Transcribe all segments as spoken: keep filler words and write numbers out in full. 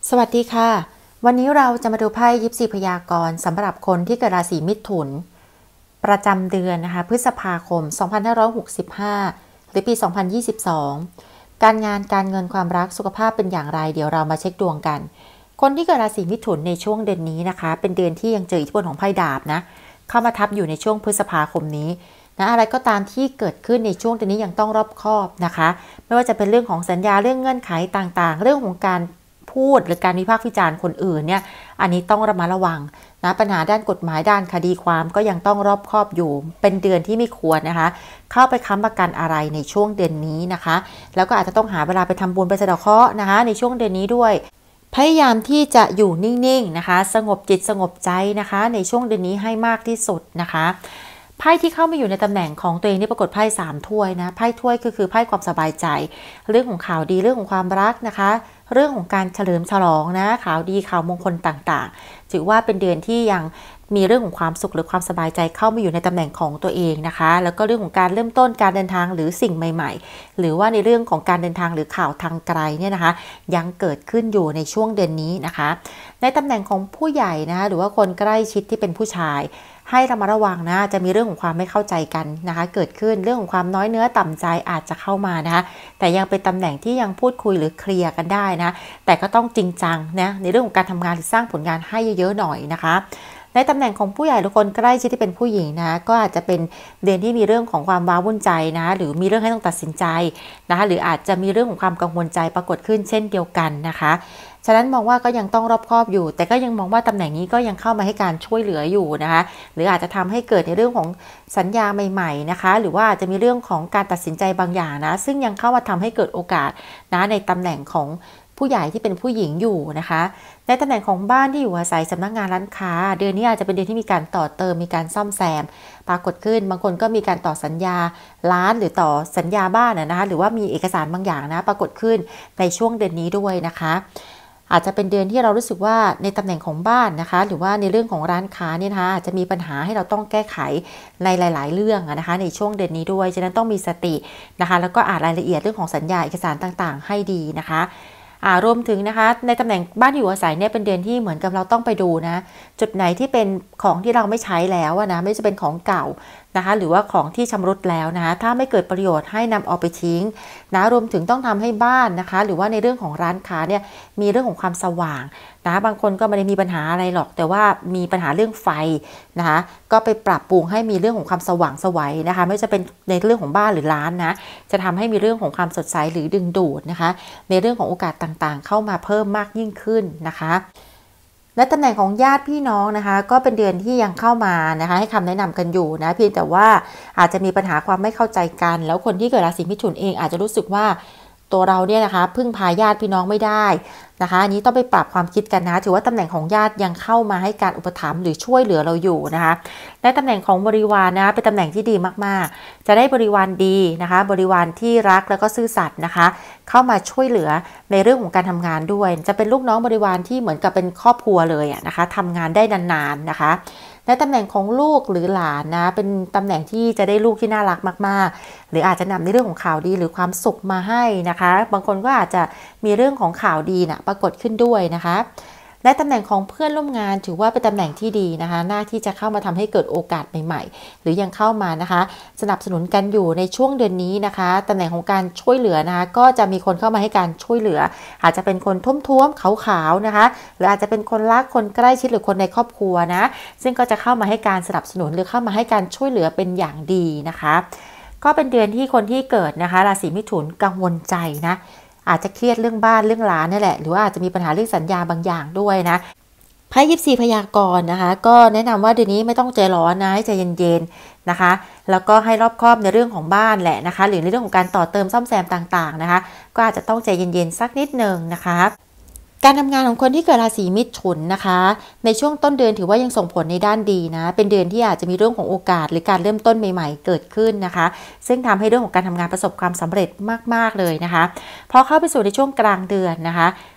สวัสดีค่ะวันนี้เราจะมาดูไพ่ยิปซีพยากรณ์สำหรับคนที่เกิดราศีมิถุนประจำเดือนนะคะพฤษภาคมสองพันห้าร้อยหกสิบห้าหรือปีสองพันยี่สิบสองการงานการเงินความรักสุขภาพเป็นอย่างไรเดี๋ยวเรามาเช็คดวงกันคนที่เกิดราศีมิถุนในช่วงเดือนนี้นะคะเป็นเดือนที่ยังเจออิทธิพลของไพ่ดาบนะเข้ามาทับอยู่ในช่วงพฤษภาคมนี้นะอะไรก็ตามที่เกิดขึ้นในช่วงเดือนนี้ยังต้องรอบคอบนะคะไม่ว่าจะเป็นเรื่องของสัญญาเรื่องเงื่อนไขต่างๆเรื่องของการพูดหรือการวิพากษ์วิจารณ์คนอื่นเนี่ยอันนี้ต้องระมัดระวังนะปัญหาด้านกฎหมายด้านคดีความก็ยังต้องรอบคอบอยู่เป็นเดือนที่ไม่ควรนะคะเข้าไปค้ำประกันอะไรในช่วงเดือนนี้นะคะแล้วก็อาจจะต้องหาเวลาไปทำบุญไปสะเดาะเคราะห์นะคะในช่วงเดือนนี้ด้วยพยายามที่จะอยู่นิ่งๆนะคะสงบจิตสงบใจนะคะในช่วงเดือนนี้ให้มากที่สุดนะคะไพ่ที่เข้ามาอยู่ในตำแหน่งของตัวเองนี่ปรากฏไพ่สามถ้วยนะไพ่ถ้วยคือคือไพ่ความสบายใจเรื่องของข่าวดีเรื่องของความรักนะคะเรื่องของการเฉลิมฉลองนะข่าวดีข่าวมงคลต่างๆถือว่าเป็นเดือนที่ยังมีเรื่องของความสุขหรือความสบายใจเข้ามาอยู่ในตำแหน่งของตัวเองนะคะแล้วก็เรื่องของการเริ่มต้นการเดินทางหรือสิ่งใหม่ๆหรือว่าในเรื่องของการเดินทางหรือข่าวทางไกลเนี่ยนะคะยังเกิดขึ้นอยู่ในช่วงเดือนนี้นะคะในตำแหน่งของผู้ใหญ่นะคะหรือว่าคนใกล้ชิดที่เป็นผู้ชายให้ระมัดระวังนะจะมีเรื่องของความไม่เข้าใจกันนะคะเกิดขึ้นเรื่องของความน้อยเนื้อต่ำใจอาจจะเข้ามานะคะแต่ยังเป็นตำแหน่งที่ยังพูดคุยหรือเคลียร์กันได้นะแต่ก็ต้องจริงจังนะในเรื่องของการทำงานหรือสร้างผลงานให้เยอะๆหน่อยนะคะในตำแหน่งของผู้ใหญ่หรือคนใกล้ชิดที่เป็นผู้หญิงนะก็อาจจะเป็นเดือนที่มีเรื่องของความว้าวุ่นใจนะหรือมีเรื่องให้ต้องตัดสินใจนะคะหรืออาจจะมีเรื่องของความกังวลใจปรากฏขึ้นเช่นเดียวกันนะคะฉะนั้นมองว่าก็ยังต้องรอบคอบอยู่แต่ก็ยังมองว่าตำแหน่งนี้ก็ยังเข้ามาให้การช่วยเหลืออยู่นะคะหรืออาจจะทำให้เกิดในเรื่องของสัญญาใหม่ๆนะคะหรือว่าอาจจะมีเรื่องของการตัดสินใจบางอย่างนะซึ่งยังเข้ามาทำให้เกิดโอกาสนะในตำแหน่งของผู้ใหญ่ที่เป็นผู้หญิงอยู่นะคะในตำแหน่งของบ้านที่อยู่อาศัยสำนักงานร้านค้าเดือนนี้อาจจะเป็นเดือนที่มีการต่อเติมมีการซ่อมแซมปรากฏขึ้นบางคนก็มีการต่อสัญญาร้านหรือต่อสัญญาบ้านนะคะหรือว่ามีเอกสารบางอย่างนะปรากฏขึ้นในช่วงเดือนนี้ด้วยนะคะอาจจะเป็นเดือนที่เรารู้สึกว่าในตำแหน่งของบ้านนะคะหรือว่าในเรื่องของร้านค้าเนี่ยนะคะอาจจะมีปัญหาให้เราต้องแก้ไขในหลายๆเรื่องนะคะในช่วงเดือนนี้ด้วยฉะนั้นต้องมีสตินะคะแล้วก็อ่านรายละเอียดเรื่องของสัญญาเอกสารต่างๆให้ดีนะคะอ่ารวมถึงนะคะในตำแหน่งบ้านอยู่อาศัยเนี่ยเป็นเดือนที่เหมือนกับเราต้องไปดูนะจุดไหนที่เป็นของที่เราไม่ใช้แล้วนะไม่จะเป็นของเก่านะคะหรือว่าของที่ชำรุดแล้วนะถ้าไม่เกิดประโยชน์ให้นำเอาไปทิ้งนะรวมถึงต้องทำให้บ้านนะคะหรือว่าในเรื่องของร้านค้าเนี่ยมีเรื่องของความสว่างนะบางคนก็ไม่ได้มีปัญหาอะไรหรอกแต่ว่ามีปัญหาเรื่องไฟนะคะก็ไปปรับปรุงให้มีเรื่องของความสว่างไสวนะคะไม่ว่าจะเป็นในเรื่องของบ้านหรือร้านนะจะทำให้มีเรื่องของความสดใสหรือดึงดูดนะคะในเรื่องของโอกาสต่างๆเข้ามาเพิ่มมากยิ่งขึ้นนะคะและตำแหน่งของญาติพี่น้องนะคะก็เป็นเดือนที่ยังเข้ามานะคะให้คำแนะนำกันอยู่นะเพียงแต่ว่าอาจจะมีปัญหาความไม่เข้าใจกันแล้วคนที่เกิดราศีมิถุนเองอาจจะรู้สึกว่าตัวเราเนี่ยนะคะพึ่งพาญาติพี่น้องไม่ได้นะคะอันนี้ต้องไปปรับความคิดกันนะถือว่าตำแหน่งของญาติยังเข้ามาให้การอุปถัมภ์หรือช่วยเหลือเราอยู่นะคะและตำแหน่งของบริวารนะเป็นตำแหน่งที่ดีมากๆจะได้บริวารดีนะคะบริวารที่รักแล้วก็ซื่อสัตย์นะคะเข้ามาช่วยเหลือในเรื่องของการทำงานด้วยจะเป็นลูกน้องบริวารที่เหมือนกับเป็นครอบครัวเลยนะคะทำงานได้นานๆนะคะในตำแหน่งของลูกหรือหลานนะเป็นตำแหน่งที่จะได้ลูกที่น่ารักมากๆหรืออาจจะนำในเรื่องของข่าวดีหรือความสุขมาให้นะคะบางคนก็อาจจะมีเรื่องของข่าวดีนะปรากฏขึ้นด้วยนะคะและตำแหน่งของเพื่อนร่วมงานถือว่าเป็นตำแหน่งที่ดีนะคะหน้าที่จะเข้ามาทำให้เกิดโอกาสใหม่ๆหรือยังเข้ามานะคะสนับสนุนกันอยู่ในช่วงเดือนนี้นะคะตำแหน่งของการช่วยเหลือนะคะก็จะมีคนเข้ามาให้การช่วยเหลืออาจจะเป็นคนท้วมๆขาวๆนะคะหรืออาจจะเป็นคนรักคนใกล้ชิดหรือคนในครอบครัวนะซึ่งก็จะเข้ามาให้การสนับสนุนหรือเข้ามาให้การช่วยเหลือเป็นอย่างดีนะคะก็เป็นเดือนที่คนที่เกิดนะคะราศีมิถุนกังวลใจนะอาจจะเครียดเรื่องบ้านเรื่องร้านนี่แหละหรือว่าอาจจะมีปัญหาเรื่องสัญญาบางอย่างด้วยนะไพ่ยิปซีพยากรณ์นะคะก็แนะนำว่าเดือนนี้ไม่ต้องใจร้อนนะใจเย็นๆนะคะแล้วก็ให้รอบคอบในเรื่องของบ้านแหละนะคะหรือในเรื่องของการต่อเติมซ่อมแซมต่างๆนะคะก็อาจจะต้องใจเย็นๆสักนิดนึงนะคะการทำงานของคนที่เกิดราศีมิถุนนะคะในช่วงต้นเดือนถือว่ายังส่งผลในด้านดีนะเป็นเดือนที่อาจจะมีเรื่องของโอกาสหรือการเริ่มต้นใหม่ๆเกิดขึ้นนะคะซึ่งทำให้เรื่องของการทำงานประสบความสำเร็จมากๆเลยนะคะพอเข้าไปสู่ในช่วงกลางเดือนนะคะ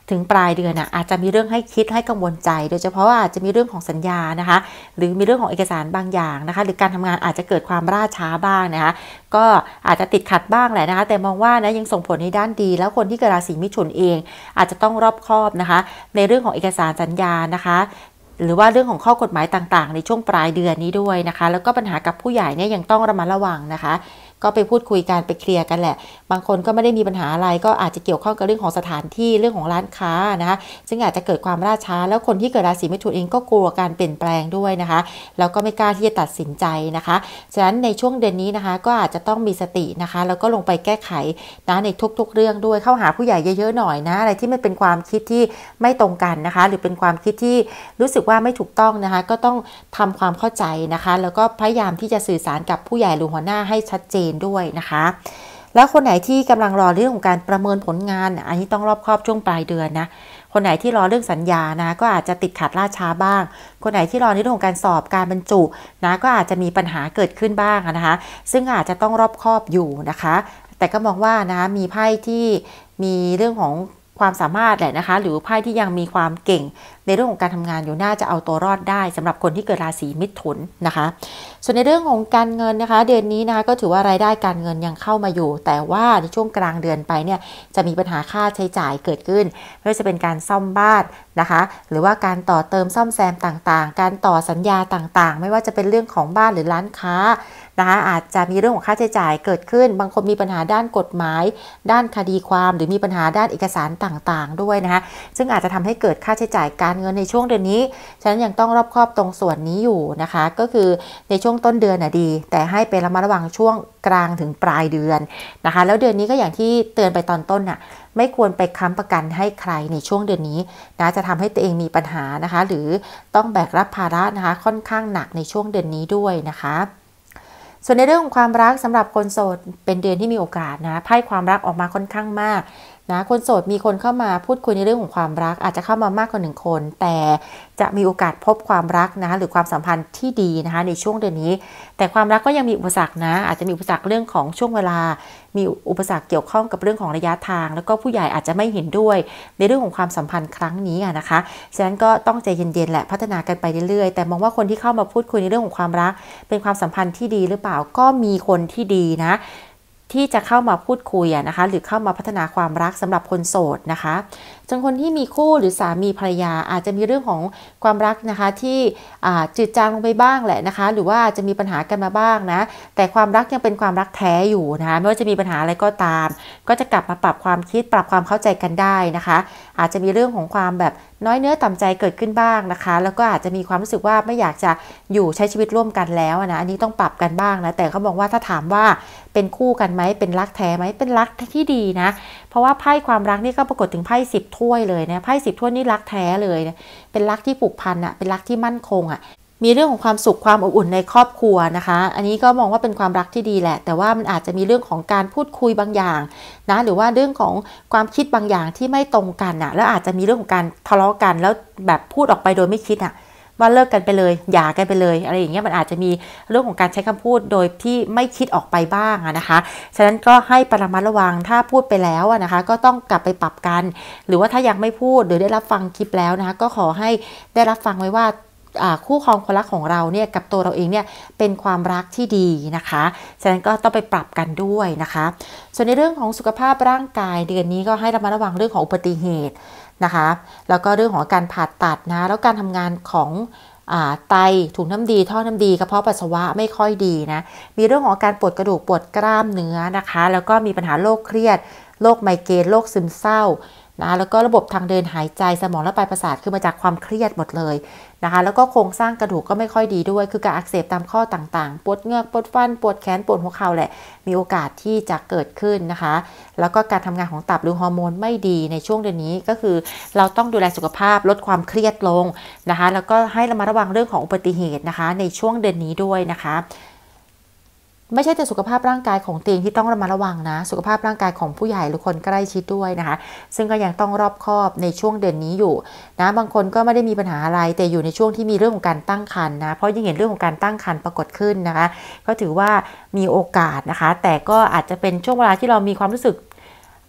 ถึงปลายเดือนอ่ะอาจจะมีเรื่องให้คิดให้กังวลใจโดยเฉพาะว่าอาจจะมีเรื่องของสัญญานะคะหรือมีเรื่องของเอกสารบางอย่างนะคะหรือการทำงานอาจจะเกิดความล่าช้าบ้างนะคะก็อาจจะติดขัดบ้างแหละนะคะแต่มองว่านะยังส่งผลในด้านดีแล้วคนที่เกิดราศีมิถุนเองอาจจะต้องรอบคอบนะคะในเรื่องของเอกสารสัญญานะคะหรือว่าเรื่องของข้อกฎหมายต่างๆในช่วงปลายเดือนนี้ด้วยนะคะแล้วก็ปัญหากับผู้ใหญ่เนี่ยยังต้องระมัดระวังนะคะก็ไปพูดคุยกันไปเคลียร์กันแหละบางคนก็ไม่ได้มีปัญหาอะไรก็อาจจะเกี่ยวข้องกับเรื่องของสถานที่เรื่องของร้านค้านะคะซึ่งอาจจะเกิดความล่าช้าแล้วคนที่เกิดราศีมิถุนเองก็กลัวการเปลี่ยนแปลงด้วยนะคะแล้วก็ไม่กล้าที่จะตัดสินใจนะคะฉะนั้นในช่วงเดือนนี้นะคะก็อาจจะต้องมีสตินะคะแล้วก็ลงไปแก้ไขนะในทุกๆเรื่องด้วยเข้าหาผู้ใหญ่เยอะๆหน่อยนะอะไรที่มันเป็นความคิดที่ไม่ตรงกันนะคะหรือเป็นความคิดที่รู้สึกว่าไม่ถูกต้องนะคะก็ต้องทำความเข้าใจนะคะแล้วก็พยายามที่จะสื่อสารกับผู้ใหญ่หรือหัวหน้าให้ชัดเจนด้วยนะคะแล้วคนไหนที่กำลังรอเรื่องของการประเมินผลงานอันนี้ต้องรอบคอบช่วงปลายเดือนนะคนไหนที่รอเรื่องสัญญานะก็อาจจะติดขัดล่าช้าบ้างคนไหนที่รอในเรื่องของการสอบการบรรจุนะก็อาจจะมีปัญหาเกิดขึ้นบ้างนะคะซึ่งอาจจะต้องรอบคอบอยู่นะคะแต่ก็มองว่านะมีไพ่ที่มีเรื่องของความสามารถแหละนะคะหรือไพ่ที่ยังมีความเก่งในเรื่องของการทำงานอยู่น่าจะเอาตัวรอดได้สำหรับคนที่เกิดราศีมิถุนนะคะส่วนในเรื่องของการเงินนะคะเดือนนี้นะคะก็ถือว่ารายได้การเงินยังเข้ามาอยู่แต่ว่าในช่วงกลางเดือนไปเนี่ยจะมีปัญหาค่าใช้จ่ายเกิดขึ้นไม่ว่าจะเป็นการซ่อมบ้านนะคะหรือว่าการต่อเติมซ่อมแซมต่างๆการต่อสัญญาต่างๆไม่ว่าจะเป็นเรื่องของบ้านหรือร้านค้านะคะอาจจะมีเรื่องของค่าใช้จ่ายเกิดขึ้นบางคนมีปัญหาด้านกฎหมายด้านคดีความหรือมีปัญหาด้านเอกสารต่างๆด้วยนะคะซึ่งอาจจะทำให้เกิดค่าใช้จ่ายการเงินในช่วงเดือนนี้ฉะนั้นยังต้องรอบคอบตรงส่วนนี้อยู่นะคะก็คือในช่วงต้นเดือนน่ะดีแต่ให้เป็นระมัดระวังช่วงกลางถึงปลายเดือนนะคะแล้วเดือนนี้ก็อย่างที่เตือนไปตอนต้นน่ะไม่ควรไปค้ำประกันให้ใครในช่วงเดือนนี้นะจะทำให้ตัวเองมีปัญหานะคะหรือต้องแบกรับภาระนะคะค่อนข้างหนักในช่วงเดือนนี้ด้วยนะคะส่วนในเรื่องของความรักสำหรับคนโสดเป็นเดือนที่มีโอกาสนะไพ่ความรักออกมาค่อนข้างมากนะคนโสดมีคนเข้ามาพูดคุยในเรื่องของความรักอาจจะเข้ามามากกว่าหนึ่งคนแต่จะมีโอกาสพบความรักนะคะหรือความสัมพันธ์ที่ดีนะคะในช่วงเดือนนี้แต่ความรักก็ยังมีอุปสรรคนะอาจจะมีอุปสรรคเรื่องของช่วงเวลามีอุปสรรคเกี่ยวข้องกับเรื่องของระยะทางแล้วก็ผู้ใหญ่อาจจะไม่เห็นด้วยในเรื่องของความสัมพันธ์ครั้งนี้นะคะฉะนั้นก็ต้องใจเย็นๆแหละพัฒนากันไปเรื่อยๆแต่มองว่าคนที่เข้ามาพูดคุยในเรื่องของความรักเป็นความสัมพันธ์ที่ดีหรือเปล่าก็มีคนที่ดีนะที่จะเข้ามาพูดคุยนะคะหรือเข้ามาพัฒนาความรักสำหรับคนโสดนะคะส่วนคนที่มีคู่หรือสามีภรรยาอาจจะมีเรื่องของความรักนะคะที่จืดจางลงไปบ้างแหละนะคะหรือว่าจะมีปัญหากันมาบ้างนะแต่ความรักยังเป็นความรักแท้อยู่นะคะไม่ว่าจะมีปัญหาอะไรก็ตามก็จะกลับมาปรับความคิดปรับความเข้าใจกันได้นะคะอาจจะมีเรื่องของความแบบน้อยเนื้อต่ำใจเกิดขึ้นบ้างนะคะแล้วก็อาจจะมีความรู้สึกว่าไม่อยากจะอยู่ใช้ชีวิตร่วมกันแล้วนะอันนี้ต้องปรับกันบ้างนะแต่เขาบอกว่าถ้าถามว่าเป็นคู่กันไหมเป็นรักแท้ไหมเป็นรักที่ดีนะเพราะว่าไพ่ความรักนี่ก็ปรากฏถึงไพ่สิบถ้วยเลยนะไพ่สิบถ้วยนี่รักแท้เลยนะเป็นรักที่ผูกพันอะเป็นรักที่มั่นคงอะมีเรื่องของความสุขความอบอุ่นในครอบครัวนะคะอันนี้ก็มองว่าเป็นความรักที่ดีแหละแต่ว่ามันอาจจะมีเรื่องของการพูดคุยบางอย่างนะหรือว่าเรื่องของความคิดบางอย่างที่ไม่ตรงกันอะแล้วอาจจะมีเรื่องของการทะเลาะกันแล้วแบบพูดออกไปโดยไม่คิดอะว่าเลิกกันไปเลยหย่ากันไปเลยอะไรอย่างเงี้ยมันอาจจะมีเรื่องของการใช้คำพูดโดยที่ไม่คิดออกไปบ้างนะคะฉะนั้นก็ให้ระมัดระวังถ้าพูดไปแล้วนะคะก็ต้องกลับไปปรับกันหรือว่าถ้ายังไม่พูดหรือได้รับฟังคลิปแล้วนะคะก็ขอให้ได้รับฟังไว้ว่าคู่ครองคนรักของเราเนี่ยกับตัวเราเองเนี่ยเป็นความรักที่ดีนะคะฉะนั้นก็ต้องไปปรับกันด้วยนะคะส่วนในเรื่องของสุขภาพร่างกายเดือนนี้ก็ให้ระมัดระวังเรื่องของอุบัติเหตุนะคะแล้วก็เรื่องของการผ่าตัดนะแล้วการทำงานของไตถุงน้ำดีท่อน้ำดีกระเพาะปัสสาวะไม่ค่อยดีนะมีเรื่องของการปวดกระดูกปวดกล้ามเนื้อนะคะแล้วก็มีปัญหาโรคเครียดโรคไมเกรนโรคซึมเศร้านะแล้วก็ระบบทางเดินหายใจสมองและปลายประสาทคือมาจากความเครียดหมดเลยนะคะแล้วก็โครงสร้างกระดูกก็ไม่ค่อยดีด้วยคือการอักเสบตามข้อต่างๆปวดเหงือกปวดฟันปวดแขนปวดหัวเข่าแหละมีโอกาสที่จะเกิดขึ้นนะคะแล้วก็การทำงานของตับหรือฮอร์โมนไม่ดีในช่วงเดือนนี้ก็คือเราต้องดูแลสุขภาพลดความเครียดลงนะคะแล้วก็ให้ระมัดระวังเรื่องของอุบัติเหตุนะคะในช่วงเดือนนี้ด้วยนะคะไม่ใช่แต่สุขภาพร่างกายของตัวเองที่ต้องระมัดระวังนะสุขภาพร่างกายของผู้ใหญ่หรือคนใกล้ชิดด้วยนะคะซึ่งก็ยังต้องรอบคอบในช่วงเดือนนี้อยู่นะบางคนก็ไม่ได้มีปัญหาอะไรแต่อยู่ในช่วงที่มีเรื่องของการตั้งครรภ์นะเพราะยังเห็นเรื่องของการตั้งครรภ์ปรากฏขึ้นนะคะก็ถือว่ามีโอกาสนะคะแต่ก็อาจจะเป็นช่วงเวลาที่เรามีความรู้สึก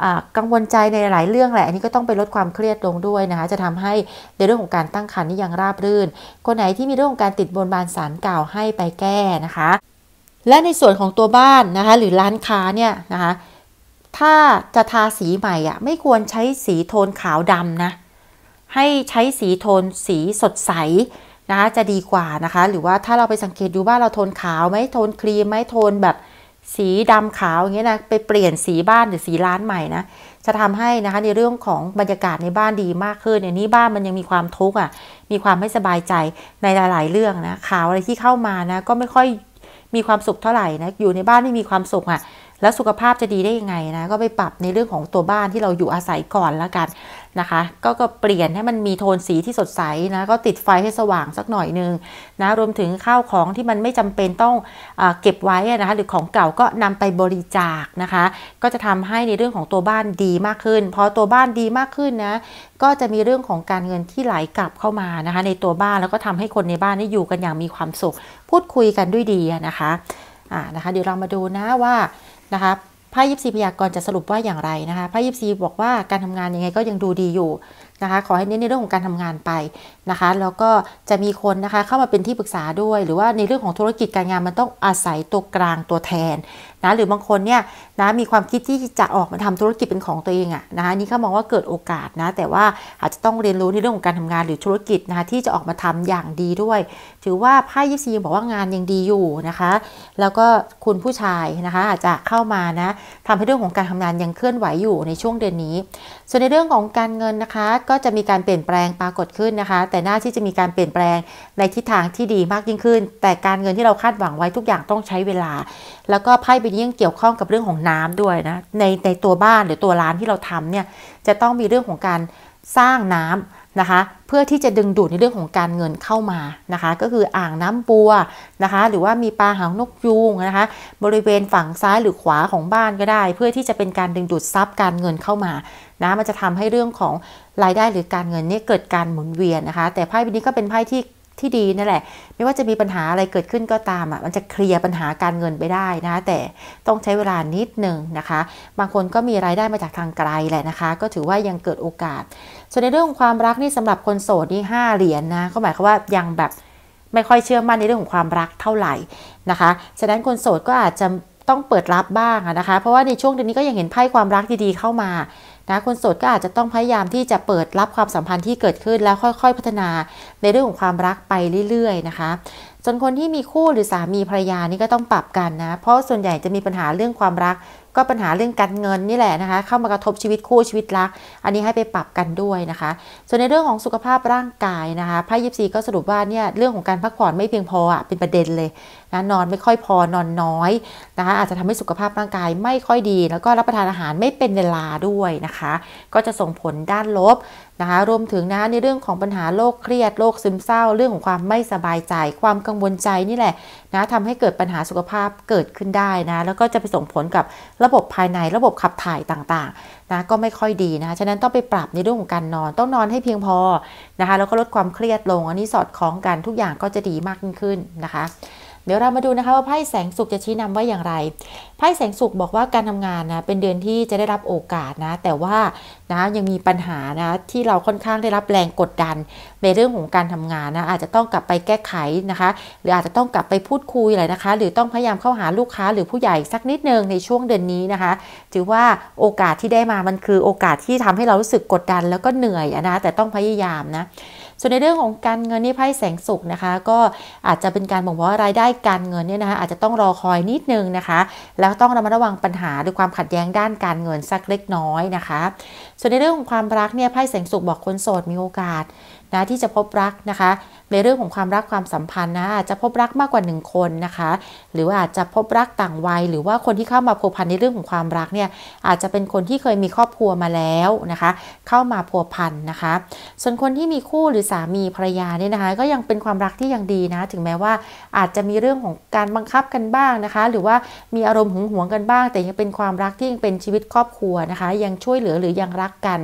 กังวลใจในหลายเรื่องแหละอันนี้ก็ต้องไปลดความเครียดลงด้วยนะคะจะทำให้ในเรื่องของการตั้งครรภ์นี่ยังราบรื่นคนไหนที่มีเรื่องของการติดบนบานศาลกล่าวให้ไปแก้นะคะและในส่วนของตัวบ้านนะคะหรือร้านค้าเนี่ยนะคะถ้าจะทาสีใหม่อ่ะไม่ควรใช้สีโทนขาวดำนะให้ใช้สีโทนสีสดใสนะคะจะดีกว่านะคะหรือว่าถ้าเราไปสังเกตดูบ้านเราโทนขาวไหมโทนครีมไหมโทนแบบสีดำขาวอย่างเงี้ยนะไปเปลี่ยนสีบ้านหรือสีร้านใหม่นะจะทำให้นะคะในเรื่องของบรรยากาศในบ้านดีมากขึ้นอย่างนี้บ้านมันยังมีความทุกข์อ่ะมีความไม่สบายใจในหลายๆเรื่องนะข่าวอะไรที่เข้ามานะก็ไม่ค่อยมีความสุขเท่าไหร่นะอยู่ในบ้านไม่มีความสุขอ่ะแล้วสุขภาพจะดีได้ยังไงนะก็ไปปรับในเรื่องของตัวบ้านที่เราอยู่อาศัยก่อนแล้วกันนะคะก็ก็เปลี่ยนให้มันมีโทนสีที่สดใสนะก็ติดไฟให้สว่างสักหน่อยนึงนะรวมถึงข้าวของที่มันไม่จำเป็นต้องเอ่อเก็บไว้นะคะหรือของเก่าก็นำไปบริจาคนะคะก็จะทำให้ในเรื่องของตัวบ้านดีมากขึ้นพอตัวบ้านดีมากขึ้นนะก็จะมีเรื่องของการเงินที่ไหลกลับเข้ามานะคะในตัวบ้านแล้วก็ทำให้คนในบ้านได้อยู่กันอย่างมีความสุขพูดคุยกันด้วยดีนะคะอ่านะคะเดี๋ยวเรามาดูนะว่านะคะไพ่ยิปซีพยากรณ์จะสรุปว่าอย่างไรนะคะไพ่ยิปซีบอกว่าการทำงานยังไงก็ยังดูดีอยู่นะคะขอให้เน้นในเรื่องของการทำงานไปนะคะแล้วก็จะมีคนนะคะเข้ามาเป็นที่ปรึกษาด้วยหรือว่าในเรื่องของธุรกิจการงานมันต้องอาศัยตัวกลางตัวแทนนะหรือบางคนเนี่ยนะมีความคิดที่จะออกมาทำธุรกิจเป็นของตัวเองอะนะคะนี่เขามองว่าเกิดโอกาสนะแต่ว่าอาจจะต้องเรียนรู้ในเรื่องของการทำงานหรือธุรกิจนะคะที่จะออกมาทำอย่างดีด้วยถือว่าไพ่ยิปซีบอกว่างานยังดีอยู่นะคะแล้วก็คุณผู้ชายนะคะอาจจะเข้ามานะทำให้เรื่องของการทำงานยังเคลื่อนไหวอยู่ในช่วงเดือนนี้ส่วนในเรื่องของการเงินนะคะก็จะมีการเปลี่ยนแปลงปรากฏขึ้นนะคะแต่น่าที่จะมีการเปลี่ยนแปลงในทิศทางที่ดีมากยิ่งขึ้นแต่การเงินที่เราคาดหวังไว้ทุกอย่างต้องใช้เวลาแล้วก็ไพ่ใบนี้ยังเกี่ยวข้องกับเรื่องของน้ำด้วยนะในในตัวบ้านหรือตัวร้านที่เราทำเนี่ยจะต้องมีเรื่องของการสร้างน้ำนะคะเพื่อที่จะดึงดูดในเรื่องของการเงินเข้ามานะคะก็คืออ่างน้ำบัวนะคะหรือว่ามีปลาหางนกยูงนะคะบริเวณฝั่งซ้ายหรือขวาของบ้านก็ได้เพื่อที่จะเป็นการดึงดูดทรัพย์การเงินเข้ามานะมันจะทำให้เรื่องของรายได้หรือการเงินนี่เกิดการหมุนเวียนนะคะแต่ไพ่ใบนี้ก็เป็นไพ่ที่ที่ดีนั่นแหละไม่ว่าจะมีปัญหาอะไรเกิดขึ้นก็ตามอ่ะมันจะเคลียร์ปัญหาการเงินไปได้นะแต่ต้องใช้เวลานิดหนึ่งนะคะบางคนก็มีรายได้มาจากทางไกลแหละนะคะก็ถือว่ายังเกิดโอกาสส่วนในเรื่องของความรักนี่สำหรับคนโสดนี่ห้าเหรียญ นะก็หมายความว่ายังแบบไม่ค่อยเชื่อมั่นในเรื่องของความรักเท่าไหร่นะคะฉะนั้นคนโสดก็อาจจะต้องเปิดรับบ้างนะคะเพราะว่าในช่วงเดือนนี้ก็ยังเห็นไพ่ความรักดีๆเข้ามานะคนโสดก็อาจจะต้องพยายามที่จะเปิดรับความสัมพันธ์ที่เกิดขึ้นแล้วค่อยๆพัฒนาในเรื่องของความรักไปเรื่อยๆนะคะส่วนคนที่มีคู่หรือสามีภรรยานี่ก็ต้องปรับกันนะเพราะส่วนใหญ่จะมีปัญหาเรื่องความรักก็ปัญหาเรื่องการเงินนี่แหละนะคะเข้ามากระทบชีวิตคู่ชีวิตรักอันนี้ให้ไปปรับกันด้วยนะคะส่วนในเรื่องของสุขภาพร่างกายนะคะไพ่ยิปซีก็สรุปว่าเนี่ยเรื่องของการพักผ่อนไม่เพียงพออ่ะเป็นประเด็นเลยนะนอนไม่ค่อยพอนอนน้อยนะคะอาจจะทำให้สุขภาพร่างกายไม่ค่อยดีแล้วก็รับประทานอาหารไม่เป็นเวลาด้วยนะคะก็จะส่งผลด้านลบนะคะรวมถึงนะในเรื่องของปัญหาโรคเครียดโรคซึมเศร้าเรื่องของความไม่สบายใจความกังวลใจนี่แหละนะทำให้เกิดปัญหาสุขภาพเกิดขึ้นได้นะแล้วก็จะไปส่งผลกับระบบภายในระบบขับถ่ายต่างๆนะก็ไม่ค่อยดีนะฉะนั้นต้องไปปรับในเรื่องของการนอนต้องนอนให้เพียงพอนะคะแล้วก็ลดความเครียดลงอันนี้สอดคล้องกันทุกอย่างก็จะดีมากยิ่งขึ้นนะคะเดี๋ยวเรามาดูนะคะว่าไพ่แสงสุขจะชี้นำว่าอย่างไรไพ่แสงสุขบอกว่าการทำงานนะเป็นเดือนที่จะได้รับโอกาสนะแต่ว่านะยังมีปัญหานะที่เราค่อนข้างได้รับแรงกดดันในเรื่องของการทำงานนะอาจจะต้องกลับไปแก้ไขนะคะหรืออาจจะต้องกลับไปพูดคุยอะไรนะคะหรือต้องพยายามเข้าหาลูกค้าหรือผู้ใหญ่สักนิดนึงในช่วงเดือนนี้นะคะถือว่าโอกาสที่ได้มามันคือโอกาสที่ทำให้เรารู้สึกกดดันแล้วก็เหนื่อยนะแต่ต้องพยายามนะส่วนในเรื่องของการเงินนี่ไพ่แสงสุขนะคะก็อาจจะเป็นการบอกว่ารายได้การเงินเนี่ยนะคะอาจจะต้องรอคอยนิดนึงนะคะแล้วต้องระมัดระวังปัญหาหรือความขัดแย้งด้านการเงินสักเล็กน้อยนะคะส่วนในเรื่องของความรักเนี่ยไพ่แสงสุขบอกคนโสดมีโอกาสนะที่จะพบรักนะคะในเรื่องของความรักความสัมพันธ์นะอาจจะพบรักมากกว่าหนึ่งคนนะคะหรือว่าอาจจะพบรักต่างวัยหรือว่าคนที่เข้ามาพัวพันในเรื่องของความรักเนี่ยอาจจะเป็นคนที่เคยมีครอบครัวมาแล้วนะคะเข้ามาพัวพันนะคะส่วนคนที่มีคู่หรือสามีภรรยาเนี่ยนะคะก็ยังเป็นความรักที่ยังดีนะถึงแม้ว่าอาจจะมีเรื่องของการบังคับกันบ้างนะคะหรือว่ามีอารมณ์หึงหวงกันบ้างแต่ยังเป็นความรักที่ยังเป็นชีวิตครอบครัวนะคะยังช่วยเหลือหรือยังรักกัน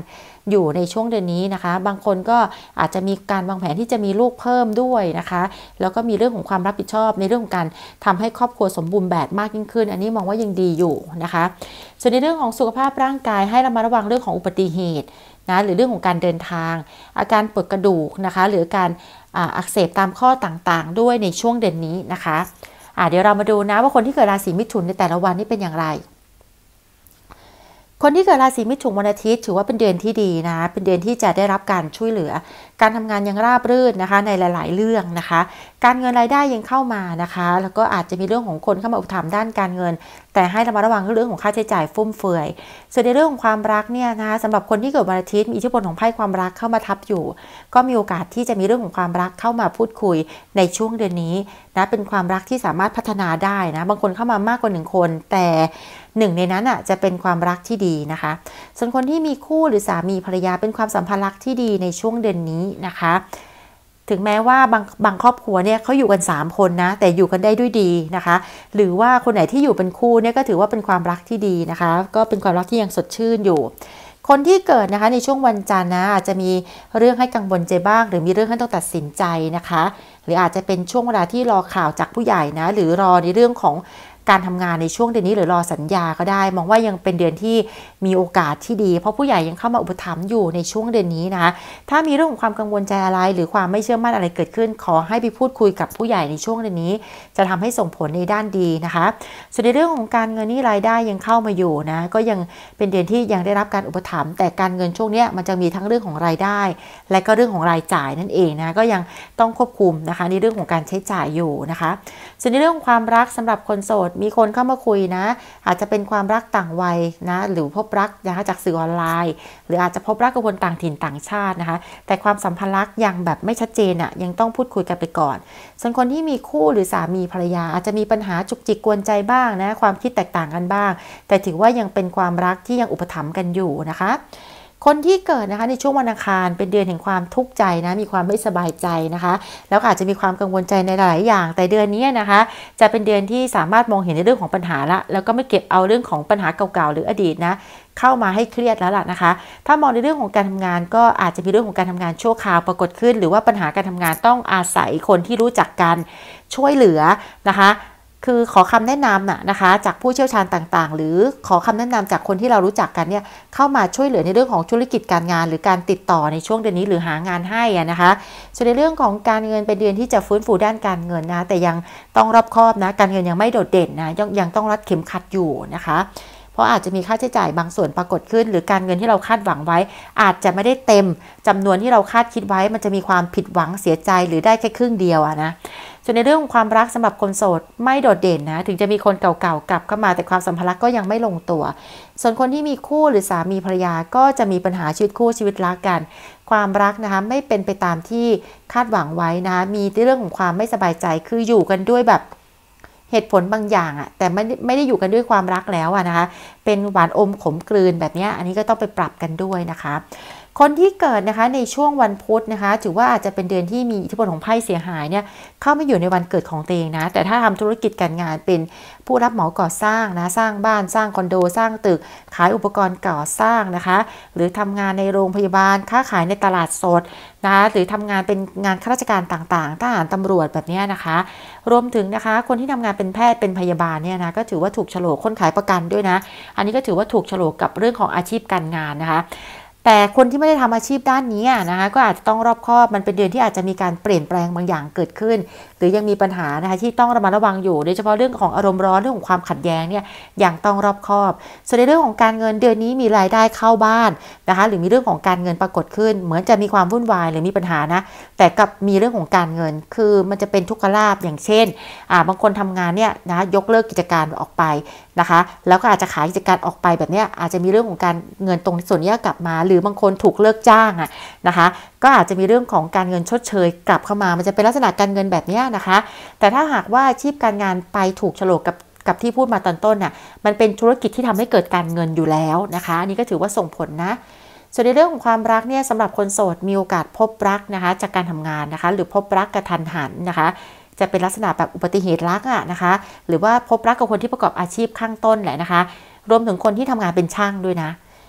อยู่ในช่วงเดือนนี้นะคะบางคนก็อาจจะมีการวางแผนที่จะมีลูกเพิ่มด้วยนะคะแล้วก็มีเรื่องของความรับผิดชอบในเรื่องของการทำให้ครอบครัวสมบูรณ์แบบมากยิ่งขึ้นอันนี้มองว่ายังดีอยู่นะคะส่วนในเรื่องของสุขภาพร่างกายให้ระมัดระวังเรื่องของอุบัติเหตุนะหรือเรื่องของการเดินทางอาการปวดกระดูกนะคะหรือการอักเสบตามข้อต่างๆด้วยในช่วงเดือนนี้นะคะะเดี๋ยวเรามาดูนะว่าคนที่เกิดราศีมิถุนในแต่ละวันนี่เป็นอย่างไรคนที่เกิดราศีมิถุนวันอาทิตย์ถือว่าเป็นเดือนที่ดีนะเป็นเดือนที่จะได้รับการช่วยเหลือการทำงานยังราบรื่นนะคะในหลายๆเรื่องนะคะการเงินรายได้ยังเข้ามานะคะแล้วก็อาจจะมีเรื่องของคนเข้ามาอุปถัมภ์ด้านการเงินแต่ให้ระมัดระวังเรื่องของค่าใช้จ่ายฟุ่มเฟือยส่วนในเรื่องของความรักเนี่ยนะคะสำหรับคนที่เกิดวันอาทิตย์มีอิทธิพลของไพ่ความรักเข้ามาทับอยู่ก็มีโอกาสที่จะมีเรื่องของความรักเข้ามาพูดคุยในช่วงเดือนนี้นะเป็นความรักที่สามารถพัฒนาได้นะบางคนเข้ามามากกว่าหนึ่งคนแต่หนึ่งในนั้นอ่ะจะเป็นความรักที่ดีนะคะส่วนคนที่มีคู่หรือสามีภรรยาเป็นความสัมพันธ์รักที่ดีในช่วงเดือนนี้นะคะถึงแม้ว่าบางบางครอบครัวเนี่ยเขาอยู่กันสามคนนะแต่อยู่กันได้ด้วยดีนะคะหรือว่าคนไหนที่อยู่เป็นคู่เนี่ยก็ถือว่าเป็นความรักที่ดีนะคะก็เป็นความรักที่ยังสดชื่นอยู่คนที่เกิดนะคะในช่วงวันจันทร์นะอาจจะมีเรื่องให้กังวลใจบ้างหรือมีเรื่องให้ต้องตัดสินใจนะคะหรืออาจจะเป็นช่วงเวลาที่รอข่าวจากผู้ใหญ่นะหรือรอในเรื่องของการทำงานในช่วงเดือนนี้หรือรอสัญญาก็ได้มองว่ายังเป็นเดือนที่มีโอกาสที่ดีเพราะผู้ใหญ่ยังเข้ามาอุปถัมภ์อยู่ในช่วงเดือนนี้นะคะถ้ามีเรื่องของความกังวลใจอะไรหรือความไม่เชื่อมั่นอะไรเกิดขึ้นขอให้ไปพูดคุยกับผู้ใหญ่ในช่วงเดือนนี้จะทำให้ส่งผลในด้านดีนะคะส่วนในเรื่องของการเงินนี่รายได้ยังเข้ามาอยู่นะก็ยังเป็นเดือนที่ยังได้รับการอุปถัมภ์แต่การเงินช่วงนี้มันจะมีทั้งเรื่องของรายได้และก็เรื่องของรายจ่ายนั่นเองนะก็ยังต้องควบคุมนะคะในเรื่องของการใช้จ่ายอยู่นะคะส่วนในเรื่องของความรักสำหรับคนโสดมีคนเข้ามาคุยนะอาจจะเป็นความรักต่างวัยนะหรือพบรักนะคะจากสื่อออนไลน์หรืออาจจะพบรักกับคนต่างถิ่นต่างชาตินะคะแต่ความสัมพันธ์รักยังแบบไม่ชัดเจนอ่ะยังต้องพูดคุยกันไปก่อนส่วนคนที่มีคู่หรือสามีภรรยาอาจจะมีปัญหาจุกจิกกวนใจบ้างนะความคิดแตกต่างกันบ้างแต่ถือว่ายังเป็นความรักที่ยังอุปถัมภ์กันอยู่นะคะคนที่เกิดนะคะในช่วงวันอังคารเป็นเดือนแห่งความทุกข์ใจนะมีความไม่สบายใจนะคะแล้วอาจจะมีความกังวลใจในหลายอย่างแต่เดือนนี้นะคะจะเป็นเดือนที่สามารถมองเห็นในเรื่องของปัญหาละแล้วก็ไม่เก็บเอาเรื่องของปัญหาเก่าๆหรืออดีตนะเข้ามาให้เครียดแล้วล่ะนะคะถ้ามองในเรื่องของการทำงานก็อาจจะมีเรื่องของการทำงานชั่วคราวปรากฏขึ้นหรือว่าปัญหาการทำงานต้องอาศัยคนที่รู้จักกันช่วยเหลือนะคะคือขอคำแนะนำน่ะนะคะจากผู้เชี่ยวชาญต่างๆหรือขอคำแนะนำจากคนที่เรารู้จักกันเนี่ยเข้ามาช่วยเหลือในเรื่องของธุรกิจการงานหรือการติดต่อในช่วงเดือนนี้หรือหางานให้นะคะส่วนในเรื่องของการเงินเป็นเดือนที่จะฟื้นฟูด้านการเงินนะแต่ยังต้องรอบคอบนะการเงินยังไม่โดดเด่นนะยังยังต้องรัดเข็มขัดอยู่นะคะเพราะอาจจะมีค่าใช้จ่ายบางส่วนปรากฏขึ้นหรือการเงินที่เราคาดหวังไว้อาจจะไม่ได้เต็มจำนวนที่เราคาดคิดไว้มันจะมีความผิดหวังเสียใจหรือได้แค่ครึ่งเดียวอะนะส่วนในเรื่องของความรักสำหรับคนโสดไม่โดดเด่นนะถึงจะมีคนเก่าๆกลับเข้ามาแต่ความสัมพันธ์ก็ยังไม่ลงตัวส่วนคนที่มีคู่หรือสามีภรรยาก็จะมีปัญหาชีวิตคู่ชีวิตรักกันความรักนะคะไม่เป็นไปตามที่คาดหวังไว้นะมีเรื่องของความไม่สบายใจคืออยู่กันด้วยแบบเหตุผลบางอย่างอะแต่ไม่ไม่ได้อยู่กันด้วยความรักแล้วอะนะคะเป็นหวานอมขมกลืนแบบนี้อันนี้ก็ต้องไปปรับกันด้วยนะคะคนที่เกิดนะคะในช่วงวันพุธนะคะถือว่าอาจจะเป็นเดือนที่มีอิทธิพลของไพ่เสียหายเนี่ยเข้าไม่อยู่ในวันเกิดของตัวเองนะแต่ถ้าทำธุรกิจการงานเป็นผู้รับเหมาก่อสร้างนะสร้างบ้านสร้างคอนโดสร้างตึกขายอุปกรณ์ก่อสร้างนะคะหรือทำงานในโรงพยาบาลค้าขายในตลาดสดนะคะหรือทำงานเป็นงานข้าราชการต่างๆทหารตำรวจแบบนี้นะคะรวมถึงนะคะคนที่ทำงานเป็นแพทย์เป็นพยาบาลเนี่ยนะก็ถือว่าถูกโฉลกคนขายประกันด้วยนะอันนี้ก็ถือว่าถูกโฉลกกับเรื่องของอาชีพการงานนะคะแต่คนที่ไม่ได้ทำอาชีพด้านนี้นะคะก็อาจจะต้องรอบคอบมันเป็นเดือนที่อาจจะมีการเปลี่ยนแปลงบางอย่างเกิดขึ้นหรือยังมีปัญหานะคะที่ต้องระมัดระวังอยู่โดยเฉพาะเรื่องของอารมณ์ร้อนเรื่องของความขัดแย้งเนี่ยยังต้องรอบคอบส่วนในเรื่องของการเงินเดือนนี้มีรายได้เข้าบ้านนะคะหรือมีเรื่องของการเงินปรากฏขึ้นเหมือนจะมีความวุ่นวายหรือมีปัญหานะแต่กับมีเรื่องของการเงินคือมันจะเป็นทุกขลาภอย่างเช่นอ่าบางคนทำงานเนี่ยนะยกเลิกกิจการออกไปนะคะแล้วก็อาจจะขายกิจการออกไปแบบนี้อาจจะมีเรื่องของการเงินตรงส่วนนี้กลับมาหรือบางคนถูกเลิกจ้างอ่ะนะคะก็อาจจะมีเรื่องของการเงินชดเชยกลับเข้ามามันจะเป็นลักษณะการเงินแบบนี้นะคะแต่ถ้าหากว่าอาชีพการงานไปถูกโฉลกกับกับที่พูดมาตอนต้นน่ะมันเป็นธุรกิจที่ทำให้เกิดการเงินอยู่แล้วนะคะอันนี้ก็ถือว่าส่งผลนะส่วนในเรื่องของความรักเนี่ยสำหรับคนโสดมีโอกาสพบรักนะคะจากการทำงานนะคะหรือพบรักกระทันหันนะคะจะเป็นลักษณะแบบอุบัติเหตุรักอ่ะนะคะหรือว่าพบรักกับคนที่ประกอบอาชีพข้างต้นแหละนะคะรวมถึงคนที่ทำงานเป็นช่างด้วยนะ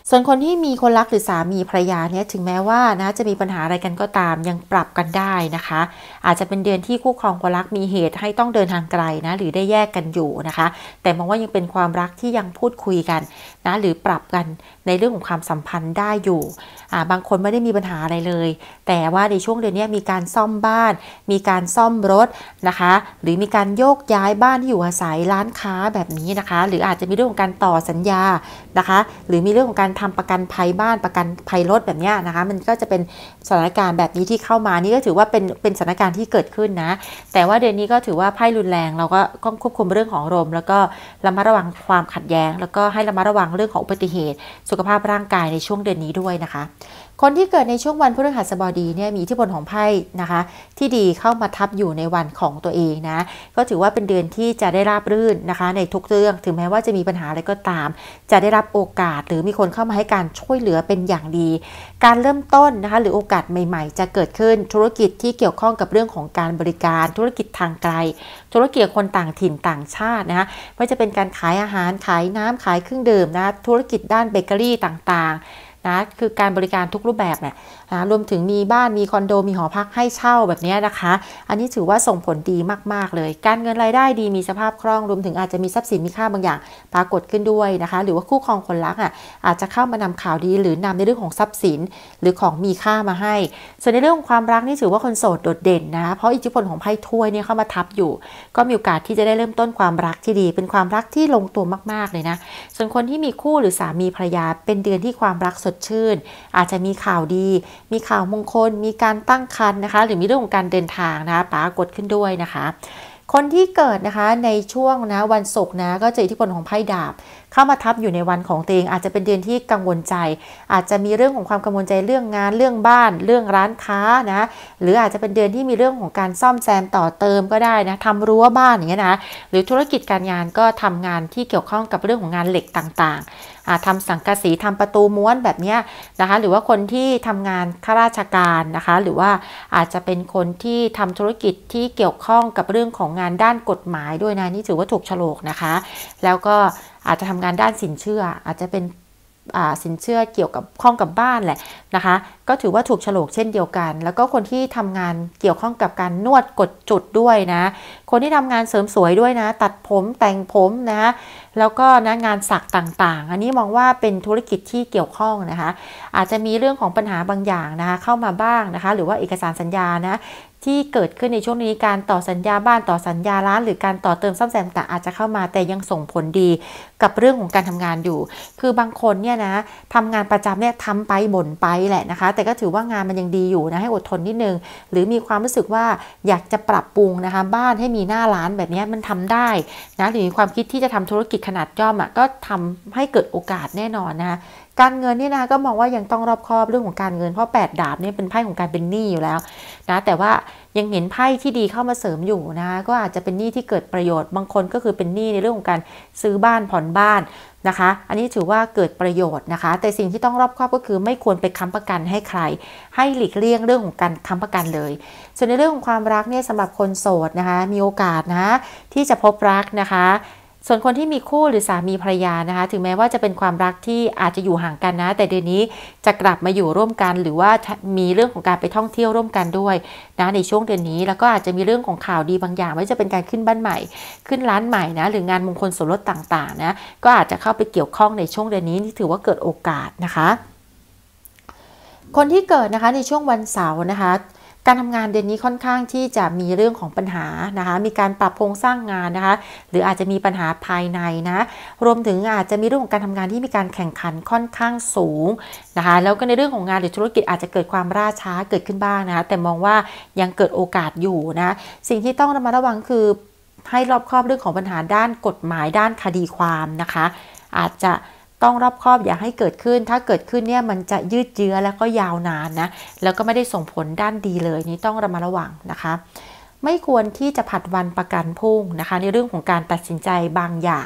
ส่วนคนที่มีคนรักหรือสามีภรรยาเนี่ยถึงแม้ว่านะจะมีปัญหาอะไรกันก็ตามยังปรับกันได้นะคะอาจจะเป็นเดือนที่คู่ครองคนรักมีเหตุให้ต้องเดินทางไกลนะหรือได้แยกกันอยู่นะคะแต่มองว่ายังเป็นความรักที่ยังพูดคุยกันนะหรือปรับกันในเรื่องของความสัมพันธ์ได้อยู่อ่าบางคนไม่ได้มีปัญหาอะไรเลยแต่ว่าในช่วงเดือนนี้มีการซ่อมบ้านมีการซ่อมรถนะคะหรือมีการโยกย้ายบ้านที่อยู่อาศัยร้านค้าแบบนี้นะคะหรืออาจจะมีเรื่องของการต่อสัญญานะคะหรือมีเรื่องของการทำประกันภัยบ้านประกันภัยรถแบบนี้นะคะมันก็จะเป็นสถานการณ์แบบนี้ที่เข้ามานี่ก็ถือว่าเป็นเป็นสถานการณ์ที่เกิดขึ้นนะแต่ว่าเดือนนี้ก็ถือว่าไพ่รุนแรงเราก็ต้องควบคุมเรื่องของอารมณ์แล้วก็ระมัดระวังความขัดแย้งแล้วก็ให้ระมัดระวังเรื่องของอุบัติเหตุสุขภาพร่างกายในช่วงเดือนนี้ด้วยนะคะคนที่เกิดในช่วงวันพฤหัสบดีเนี่ยมีอิทธิพลของไพ่นะคะที่ดีเข้ามาทับอยู่ในวันของตัวเองนะก็ถือว่าเป็นเดือนที่จะได้ราบรื่นนะคะในทุกเรื่องถึงแม้ว่าจะมีปัญหาอะไรก็ตามจะได้รับโอกาสหรือมีคนเข้ามาให้การช่วยเหลือเป็นอย่างดีการเริ่มต้นนะคะหรือโอกาสใหม่ๆจะเกิดขึ้นธุรกิจที่เกี่ยวข้องกับเรื่องของการบริการธุรกิจทางไกลธุรกิจคนต่างถิ่นต่างชาตินะคะไม่ว่าจะเป็นการขายอาหารขายน้ำขายเครื่องดื่มนะธุรกิจด้านเบเกอรี่ต่างๆนะคือการบริการทุกรูปแบบเนี่ยนะรวมถึงมีบ้านมีคอนโดมีหอพักให้เช่าแบบนี้นะคะอันนี้ถือว่าส่งผลดีมากๆเลยการเงินรายได้ดีมีสภาพคล่องรวมถึงอาจจะมีทรัพย์สินมีค่าบางอย่างปรากฏขึ้นด้วยนะคะหรือว่าคู่ครองคนรักอ่ะอาจจะเข้ามานำข่าวดีหรือนำในเรื่องของทรัพย์สินหรือของมีค่ามาให้ส่วนในเรื่องของความรักนี่ถือว่าคนโสดโดดเด่นนะเพราะอิทธิพลของไพ่ถ้วยเนี่ยเข้ามาทับอยู่ก็มีโอกาสที่จะได้เริ่มต้นความรักที่ดีเป็นความรักที่ลงตัวมากๆเลยนะส่วนคนที่มีคู่หรือสามีภรรยาเป็นเดือนที่ความรักสดชื่นอาจจะมีข่าวดีมีข่าวมงคลมีการตั้งครรภ์นะคะหรือมีเรื่องของการเดินทางนะคะปรากฏขึ้นด้วยนะคะคนที่เกิดนะคะในช่วงนะวันศุกร์นะก็จะอิทธิพลของไพ่ดาบเข้ามาทับอยู่ในวันของตัวเองอาจจะเป็นเดือนที่กังวลใจอาจจะมีเรื่องของความกังวลใจเรื่องงานเรื่องบ้านเรื่องร้านค้านะหรืออาจจะเป็นเดือนที่มีเรื่องของการซ่อมแซมต่อเติมก็ได้นะทำรั้วบ้านอย่างเงี้ยนะหรือธุรกิจการงานก็ทำงานที่เกี่ยวข้องกับเรื่องของงานเหล็กต่างๆทำสังกะสีทำประตูม้วนแบบนี้นะคะหรือว่าคนที่ทำงานข้าราชการนะคะหรือว่าอาจจะเป็นคนที่ทำธุรกิจที่เกี่ยวข้องกับเรื่องของงานด้านกฎหมายด้วยนะนี่ถือว่าถูกโฉลกนะคะแล้วก็อาจจะทำงานด้านสินเชื่ออาจจะเป็นสินเชื่อเกี่ยวกับข้องกับบ้านแหละนะคะก็ถือว่าถูกโฉลกเช่นเดียวกันแล้วก็คนที่ทำงานเกี่ยวข้องกับการนวดกดจุดด้วยนะคนที่ทำงานเสริมสวยด้วยนะตัดผมแต่งผมนะแล้วก็นะงานสักต่างๆอันนี้มองว่าเป็นธุรกิจที่เกี่ยวข้องนะคะอาจจะมีเรื่องของปัญหาบางอย่างนะคะเข้ามาบ้างนะคะหรือว่าเอกสารสัญญานะที่เกิดขึ้นในช่วงนี้การต่อสัญญาบ้านต่อสัญญาร้านหรือการต่อเติมซ่อมแซมต่างอาจจะเข้ามาแต่ยังส่งผลดีกับเรื่องของการทำงานอยู่คือบางคนเนี่ยนะทำงานประจำเนี่ยทำไปบ่นไปแหละนะคะแต่ก็ถือว่างานมันยังดีอยู่นะให้อดทนนิดนึงหรือมีความรู้สึกว่าอยากจะปรับปรุงนะคะบ้านให้มีหน้าร้านแบบนี้มันทำได้นะหรือมีความคิดที่จะทำธุรกิจขนาดย่อมอ่ะก็ทำให้เกิดโอกาสแน่นอนนะคะการเงินนี่นะก็มองว่ายังต้องรอบคอบเรื่องของการเงินเพราะแปดดาบเนี่ยเป็นไพ่ของการเป็นหนี้อยู่แล้วนะแต่ว่ายังเห็นไพ่ที่ดีเข้ามาเสริมอยู่นะก็อาจจะเป็นหนี้ที่เกิดประโยชน์บางคนก็คือเป็นหนี้ในเรื่องของการซื้อบ้านผ่อนบ้านนะคะอันนี้ถือว่าเกิดประโยชน์นะคะแต่สิ่งที่ต้องรอบคอบก็คือไม่ควรไปค้ำประกันให้ใครให้หลีกเลี่ยงเรื่องของการค้ำประกันเลยส่วนในเรื่องของความรักเนี่ยสำหรับคนโสดนะคะมีโอกาสนะที่จะพบรักนะคะส่วนคนที่มีคู่หรือสามีภรรยานะคะถึงแม้ว่าจะเป็นความรักที่อาจจะอยู่ห่างกันนะแต่เดือนนี้จะกลับมาอยู่ร่วมกันหรือว่ามีเรื่องของการไปท่องเที่ยวร่วมกันด้วยนะในช่วงเดือนนี้แล้วก็อาจจะมีเรื่องของข่าวดีบางอย่างไม่ว่าจะเป็นการขึ้นบ้านใหม่ขึ้นร้านใหม่นะหรืองานมงคลสมรสต่างๆนะก็อาจจะเข้าไปเกี่ยวข้องในช่วงเดือนนี้ที่ถือว่าเกิดโอกาสนะคะคนที่เกิดนะคะในช่วงวันเสาร์นะคะการทำงานเดือนนี้ค่อนข้างที่จะมีเรื่องของปัญหานะคะมีการปรับโครงสร้างงานนะคะหรืออาจจะมีปัญหาภายในนะรวมถึงอาจจะมีเรื่องของการทำงานที่มีการแข่งขันค่อนข้างสูงนะคะแล้วก็ในเรื่องของงานหรือธุรกิจอาจจะเกิดความล่าช้าเกิดขึ้นบ้างนะคะแต่มองว่ายังเกิดโอกาสอยู่นะสิ่งที่ต้องระมัดระวังคือให้รอบคอบเรื่องของปัญหาด้านกฎหมายด้านคดีความนะคะอาจจะต้องรอบคอบอย่าให้เกิดขึ้นถ้าเกิดขึ้นเนี่ยมันจะยืดเยื้อแล้วก็ยาวนานนะแล้วก็ไม่ได้ส่งผลด้านดีเลยนี่ต้องระมัดระวังนะคะไม่ควรที่จะผัดวันประกันพรุ่งนะคะในเรื่องของการตัดสินใจบางอย่าง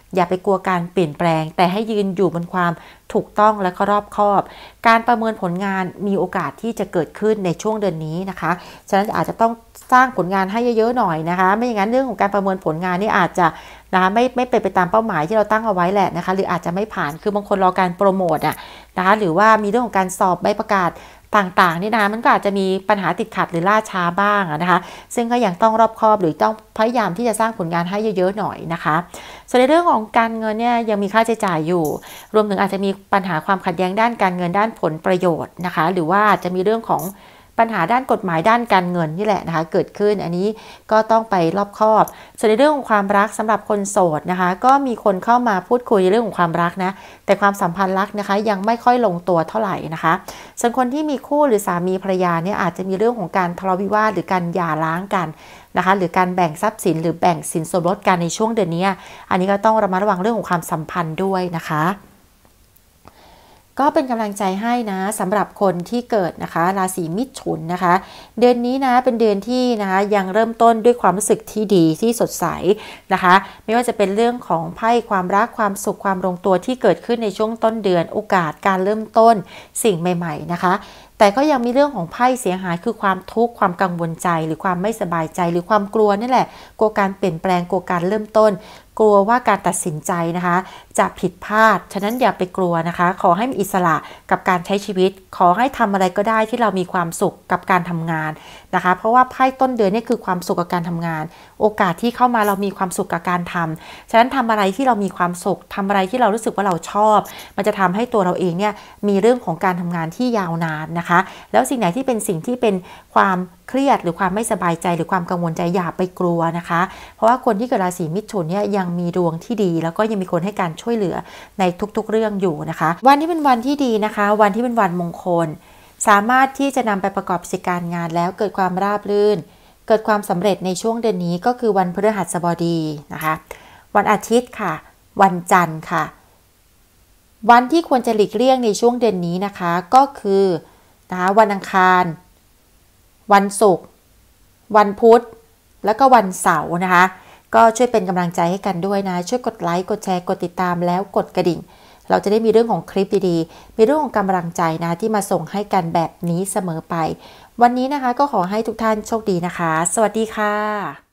อย่าไปกลัวการเปลี่ยนแปลงแต่ให้ยืนอยู่บนความถูกต้องและก็รอบคอบการประเมินผลงานมีโอกาสที่จะเกิดขึ้นในช่วงเดือนนี้นะคะฉะนั้นอาจจะต้องสร้างผลงานให้เยอะๆหน่อยนะคะไม่อย่างนั้นเรื่องของการประเมินผลงานนี่อาจจะนะคะไม่ไม่เป็นไปตามเป้าหมายที่เราตั้งเอาไว้แหละนะคะหรืออาจจะไม่ผ่านคือบางคนรอการโปรโมทอะนะคะหรือว่ามีเรื่องของการสอบใบประกาศต่างๆนี่นะมันก็อาจจะมีปัญหาติดขัดหรือล่าช้าบ้างนะคะซึ่งก็ยังต้องรอบคอบหรือต้องพยายามที่จะสร้างผลงานให้เยอะๆหน่อยนะคะส่วนในเรื่องของการเงินเนี่ยยังมีค่าใช้จ่ายอยู่รวมถึงอาจจะมีปัญหาความขัดแย้งด้านการเงินด้านผลประโยชน์นะคะหรือว่าอาจจะมีเรื่องของปัญหาด้านกฎหมายด้านการเงินนี่แหละนะคะเกิดขึ้นอันนี้ก็ต้องไปรอบคอบส่วนในเรื่องของความรักสำหรับคนโสดนะคะก็มีคนเข้ามาพูดคุยในเรื่องของความรักนะแต่ความสัมพันธ์รักนะคะยังไม่ค่อยลงตัวเท่าไหร่นะคะส่วนคนที่มีคู่หรือสามีภรรยาเนี่ยอาจจะมีเรื่องของการทะเลาะวิวาทหรือการหย่าร้างกันนะคะหรือการแบ่งทรัพย์สินหรือแบ่งสินสมรสกันในช่วงเดือนนี้อันนี้ก็ต้องระมัดระวังเรื่องของความสัมพันธ์ด้วยนะคะก็เป็นกำลังใจให้นะสำหรับคนที่เกิดนะคะราศีมิถุนนะคะเดือนนี้นะเป็นเดือนที่นะคะยังเริ่มต้นด้วยความรู้สึกที่ดีที่สดใสนะคะไม่ว่าจะเป็นเรื่องของไพ่ความรักความสุขความลงตัวที่เกิดขึ้นในช่วงต้นเดือนโอกาสการเริ่มต้นสิ่งใหม่ๆนะคะแต่ก็ยังมีเรื่องของไพ่เสียหายคือความทุกข์ความกังวลใจหรือความไม่สบายใจหรือความกลัวนี่แหละกลัวการเปลี่ยนแปลงกลัวการเริ่มต้นกลัวว่าการตัดสินใจนะคะจะผิดพลาดฉะนั้นอย่าไปกลัวนะคะขอให้มีอิสระกับการใช้ชีวิตขอให้ทำอะไรก็ได้ที่เรามีความสุขกับการทำงานนะคะเพราะว่าไพ่ต้นเดือนนี่คือความสุขกับการทำงานโอกาสที่เข้ามาเรามีความสุขกับการทำฉะนั้นทำอะไรที่เรามีความสุขทำอะไรที่เรารู้สึกว่าเราชอบมันจะทำให้ตัวเราเองเนี่ยมีเรื่องของการทำงานที่ยาวนานนะคะแล้วสิ่งไหนที่เป็นสิ่งที่เป็นความเครียดหรือความไม่สบายใจหรือความกังวลใจอย่าไปกลัวนะคะเพราะว่าคนที่เกิดราศีมิถุนเนี่ยยังมีดวงที่ดีแล้วก็ยังมีคนให้การช่วยเหลือในทุกๆเรื่องอยู่นะคะวันที่เป็นวันที่ดีนะคะวันที่เป็นวันมงคลสามารถที่จะนำไปประกอบกิจการงานแล้วเกิดความราบรื่นเกิดความสำเร็จในช่วงเดือนนี้ก็คือวันพฤหัสบดีนะคะวันอาทิตย์ค่ะวันจันทร์ค่ะวันที่ควรจะหลีกเลี่ยงในช่วงเดือนนี้นะคะก็คือนะคะวันอังคารวันศุกร์วันพุธแล้วก็วันเสาร์นะคะก็ช่วยเป็นกำลังใจให้กันด้วยนะช่วยกดไลค์กดแชร์กดติดตามแล้วกดกระดิ่งเราจะได้มีเรื่องของคลิปดีๆมีเรื่องของกำลังใจนะที่มาส่งให้กันแบบนี้เสมอไปวันนี้นะคะก็ขอให้ทุกท่านโชคดีนะคะสวัสดีค่ะ